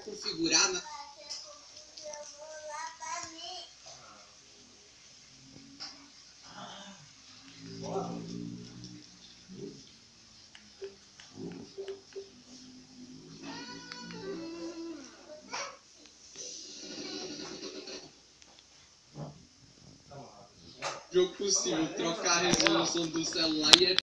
configurar na... Jogo possível, trocar a resolução do celular e é